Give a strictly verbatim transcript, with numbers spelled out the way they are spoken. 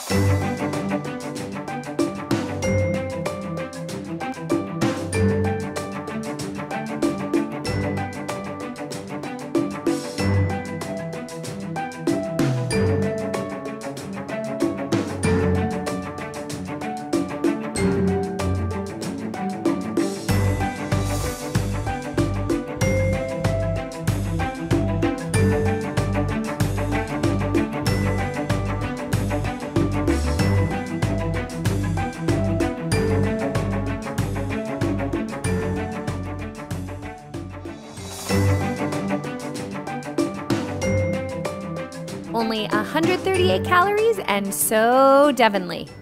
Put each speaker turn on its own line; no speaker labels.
Only one hundred thirty-eight calories and so devinly.